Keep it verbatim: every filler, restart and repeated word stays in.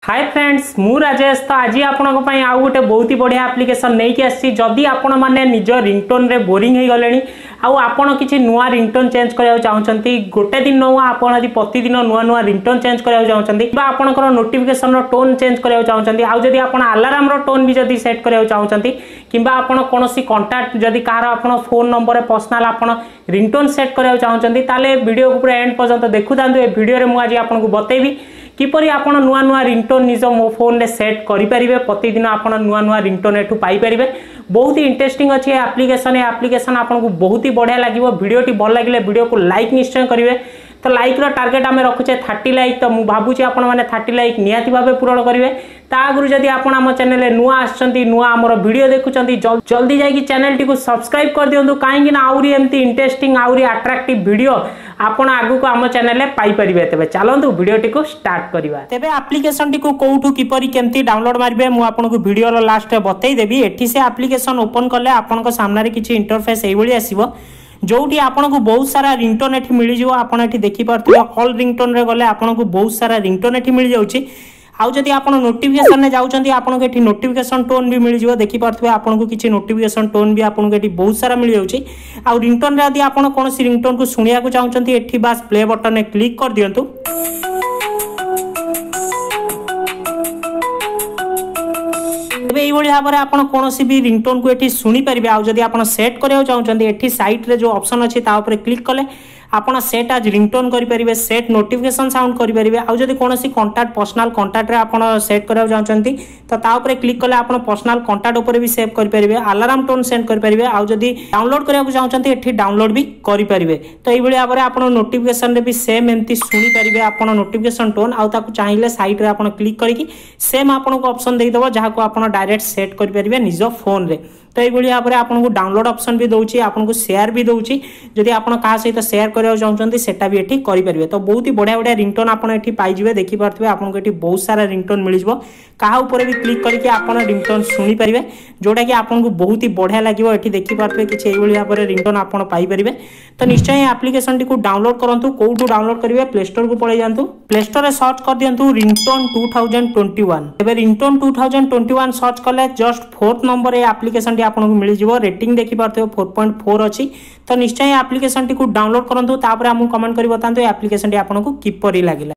Hi friends मु राजेश। तो आज आपण आउ गोटे बहुत ही बढ़िया एप्लिकेशन नहीं कि आसी जदि आपण मैंने निज रिंगटोन रे बोरिंग हो गले आपण किसी नुआ रिंगटोन चेंज करा चाहते गोटे दिन नुआ आपड़ी प्रतिदिन नुआ नुआ रिंगटोन चेंज करा चाहते आपंकर नोटिफिकेशन टोन चेंज करा चाहते आउ जदि आप अलार्म टोन भी जदि सेट करा चाहते कि कौन कंटाक्ट जदि कह फोन नंबर पर्सनाल आप रिंगटोन सेट करा चाहते ताले वीडियो को पूरा एंड पर्यंत देखु था वीडियो मुझे आज आपको बतेबी किपरि आप नुआ नुआ रिंगटोन निज मो फोन रे सेट करेंगे प्रतिदिन आप नुआ नुआ रिंगटोन एठू पाइपर बहुत ही इंटरेस्टिंग अच्छी एप्लिकेशन एप्लिकेशन आपको बहुत ही बढ़िया लगे वीडियोटी भल लगे वीडियो को लाइक निश्चय करेंगे। तो लाइक रो टार्गेट आम रखुचे थर्टी लाइक तो मुझे भावुँ आपण मैंने थर्टी लाइक निहाती भाव पूरण करेंगे। ता आगु जदि आप आम चैनल नुआ आसछंती नुआ आमर वीडियो देखुचंती जल्दी जाइए चैनल टी सब्सक्राइब कर दिंतु कहीं आउरी एमती इंटरेस्टिंग आउरी अट्रैक्टिव वीडियो आपण आगु को आम चैनल पाई परिबे। तेबे चलंतु वीडियो टी स्टार्ट करबा। तेबे एप्लिकेशन टी कोठू किपरि केमती डाउनलोड मारबे मु आपनको वीडियो रो लास्ट रे बतई देबी। एठी से एप्लिकेशन ओपन करले आपनको सामने किछि इंटरफेस एई भली आसीबो जोटी आपको बहुत सारा रिंगटोन एठी मिल जाव। आपण एठी देखि पारथि ऑल रिंगटोन रे गले आपको बहुत सारा रिंगटोन एठी मिल जाउछि। आउ जदि आप नोटिफिकेशन में जाउछंती आपको एठी नोटिफिकेशन टोन भी मिल जाव। देखि पारथि आपको किछि नोटिफिकेशन टोन भी आपको एठी बहुत सारा मिल जाउछि। आउ रिंगटोन रे यदि आपण कोनोसी रिंगटोन को सुनिया को चाहछंती एठी बस प्ले बटन में क्लिक कर दियंतु। भाव में आप कौन भी रिंगटोन को ये शुणी पारे। आउ जदि आप सेट करा चाहते एठी साइट रे जो ऑप्शन अच्छी क्लिक कले आपन सेट आज रिंगटोन करेंगे सेट नोटिफिकेशन साउंड करेंगे। आउ जदि कौन कंटाक्ट पर्सनाल कंटाक्ट रे आपन सेट करा चाहते तो ताऊपर क्लिक कले आप पर्सनाल कंटाक्ट उपर भी सेव करेंगे अलार्म टोन सेट करेंगे। आउ जदि डाउनलोड करने चाहते एठी डाउनलोड भी करेंगे। तो ये भाव में आप नोटिफिकेशन रे भी सेम एमती शुणी पारे आप नोटिफिकेशन टोन आउ ताकू चाहिए साइट रे आप क्लिक करके सेम आपको ऑप्शन देदेव जहाँ को आप डायरेक्ट सेट करेंगे निज फोन रे। तो ये भाव में आपको डाउनलोड ऑप्शन भी दूसरी आपको शेयर भी दूसरी जदि आप क्या सहित शेयर करने चाहते सेटा भी ये करेंगे। तो बहुत ही बढ़िया बढ़िया रिंगटोन आप पाइबे देखी पारे आपको ये बहुत सारा रिंगटोन मिल जाव क्या उपर भी क्लिक करके आप रिंगटोन शुणी पारे जोटा कि आपको बहुत ही बढ़िया लगे। ये देखी पारे किसी भाव में रिंगटोन आप पाइपर। तो निश्चय एप्लिकेशन टी डाउनलोड करूँ कौटू डाउनलोड करेंगे प्ले स्टोर को पड़े जातु प्ले स्टोर में सर्च कर दिंतु ringtone two thousand twenty one. तेज ringtone two thousand twenty one search कले जस्ट फोर्थ नंबर ये एप्लिकेशन आपको मिल जाव। रेटिंग देखी पारे फोर पॉइंट फोर अच्छी। तो निश्चय एप्लिकेशन टी डाउनलोड करूँ तापर आमको कमेंट कर बताते एप्लिकेशन आपको किपरि लगे।